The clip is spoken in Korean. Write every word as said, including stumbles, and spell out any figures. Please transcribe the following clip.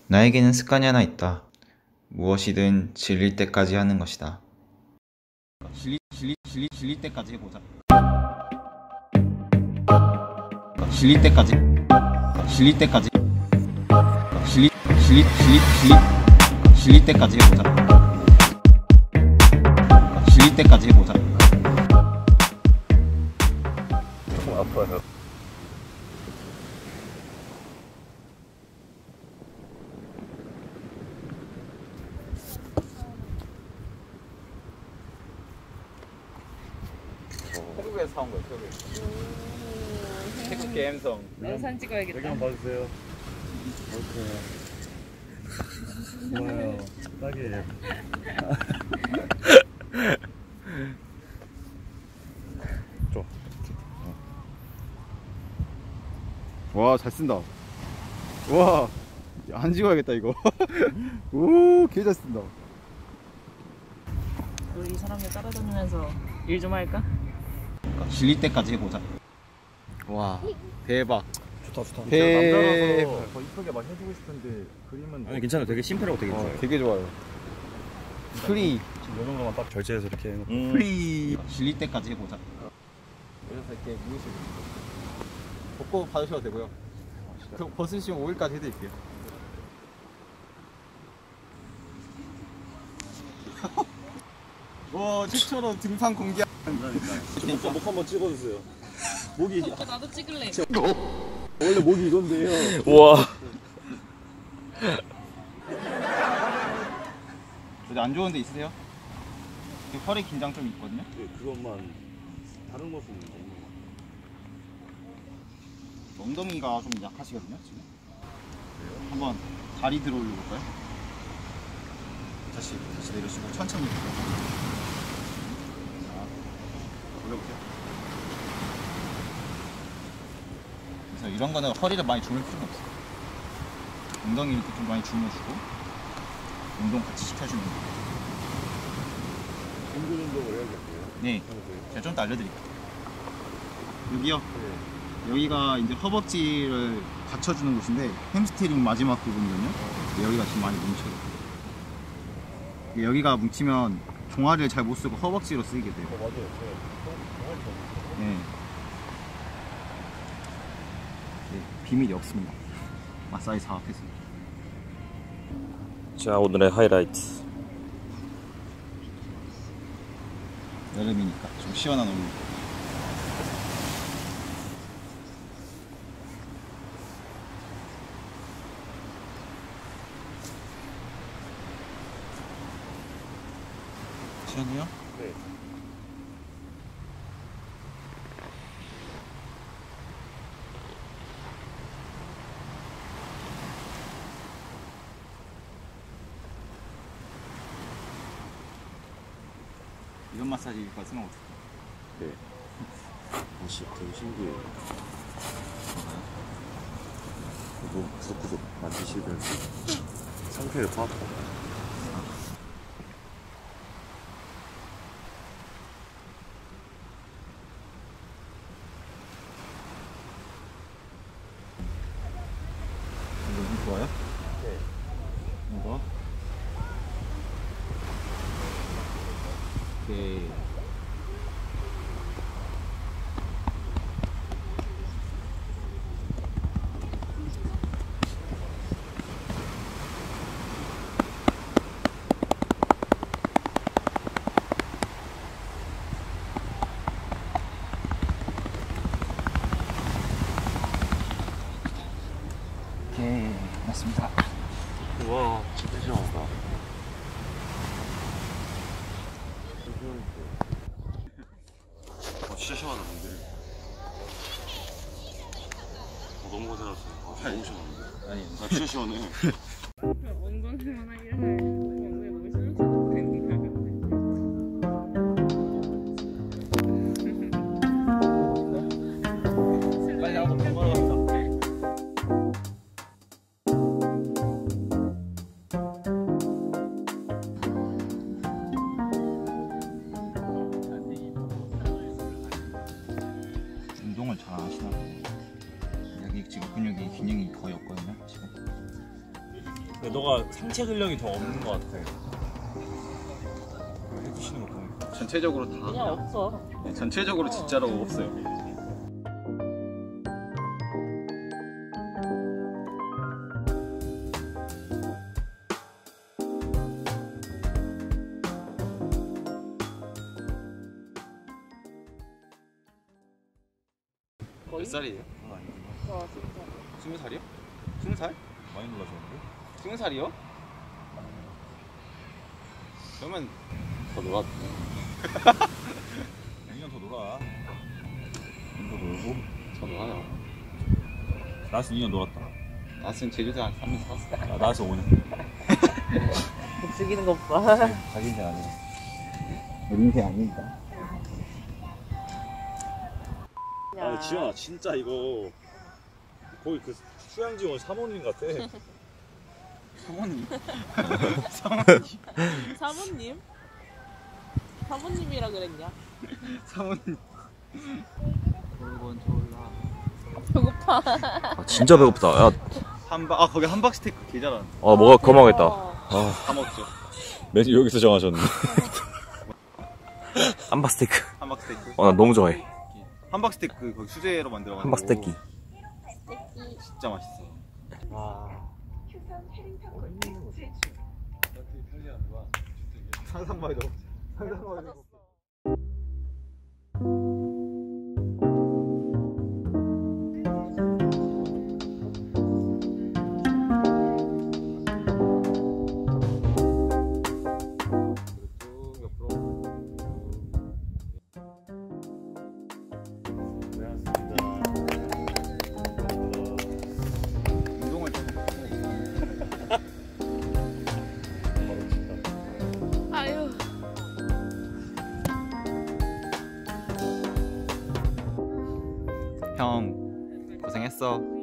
나에게는 습관이 하나 있다. 무엇이든 질릴 때까지 하는 것이다. 질리, 질리, 질리, 질릴 때까지 해보자. 질릴 때까지. 질릴 때까지. 질리, 질리, 질리, 질리, 질릴 때까지 해보자. 질릴 때까지 해보자. 조금 아파요. 태국에서 사온 거예요, 태국에서. 태국 게임성. 영상 찍어야겠다. 여기 한번 봐주세요. 오케이. 좋아요. 딱이에요. 좋아. 와, 잘 쓴다. 와, 안 찍어야겠다 이거. 오, 개 잘 쓴다. 우리 사람들 따라다니면서 일 좀 할까? 질릴 때까지 해보자. 와, 대박. 좋다 좋다. 대. 남자라서 더 이쁘게 막 해주고 싶은데 그림은 아니 괜찮아요. 되게 심플하고 되게 어, 좋아요. 되게 좋아요. 프리. 지금 이 정도만 딱 절제해서 이렇게 해놓고 음. 프리. 질릴 때까지 해보자. 여기서 이렇게 누우시고 벗고 받으셔도 되고요. 그 벗으시면 오 일까지 해드릴게요. 와, 최초로 등산 공개. 진짜 목 한번 찍어주세요. 목이 나도 찍을래. 원래 목이 이건데요. 우와. 어디 안 좋은 데 있으세요? 허리 긴장 좀 있거든요. 네, 그것만 다른 것은 없는 것 엉덩이가 좀 약하시거든요, 지금. 한번 다리 들어 올려볼까요? 다시, 다시 내려주시고 천천히 들어. 올려보세요. 그래서 이런 거는 허리를 많이 주물 필요는 없어요. 엉덩이 이렇게 좀 많이 주물주고 운동 같이 시켜주면 돼요. 공부 운동을 해야겠고요. 네, 제가 좀 더 알려드릴게요. 여기요. 여기가 이제 허벅지를 받쳐주는 곳인데 햄스트링 마지막 부분이거든요. 여기가 지금 많이 뭉쳐요. 여기가 뭉치면 종아리를 잘 못 쓰고 허벅지로 쓰이게 돼요. 어, 맞아요. 제가 네. 네, 비밀이 없습니다. 마사지 사업했습니다. 자, 오늘의 하이라이트. 여름이니까 좀 시원한 온도. 시원해요? 네. 이런 마사지일 것 같으면 어떡해? 네. 다시 되게 신기해요. 너무 구석구석 만지시면서 상태를 파악하고. 이거 좋아요? 네. 이거. 오케이. 오케이, 맞습니다. 와, 진짜 시원하다. 어, 진짜 시원하다, 근데. 어, 너무 고생하셨어요. 아, 너무 시원한데? 아니, 아, 진짜 시원해. 엉덩이만 하길래 엉덩이 너무 심해서 되는 빨리 하고 돈 벌어갑시다. 운동을 잘 안 하시나 봐요. 여기 지금 근육이 균형이 거의 없거든요, 지금. 근데 너가 상체 근력이 더 없는 것 같아. 해주시는 거 보니까. 전체적으로 다 그냥 없어. 네, 전체적으로 진짜로 없어요. 거의? 몇 살이에요? 어, 진짜. 스무 살이요? 스무 살? 많이 놀라셨는데? 스무 살이요? 그러면 더 놀아. 이 년 더 놀아. 이 년 더 놀고. 더 놀아요. 나스 이 년 놀았다. 나는 제주도 한 삼 년 살았어. 나, 나스 오 년. 죽이는 것 봐. 자기 인생 아니야. 우리 인생 아닙니다. 아, 지현아, 진짜 이거 거의 그 휴양지원 사모님 같아. 사모님. 사모님? 사모님이라 그랬냐? 사모님. 배고파. 아, 진짜 배고프다. 야, 한박 아 거기 한박 스테이크 개 잘하는. 어, 뭐가 거먹겠다. 어. 다 먹죠. 메뉴 여기서 정하셨네. 함박 스테이크. 한박 스테이크. 어, 나 너무 좋아해. 한박 스테이크 거기 수제로 만들어가지고. 함박 스테이크. 진짜 맛있어. 상상만 해도 상상만 해도 운동을 좀 아유. 형 고생했어.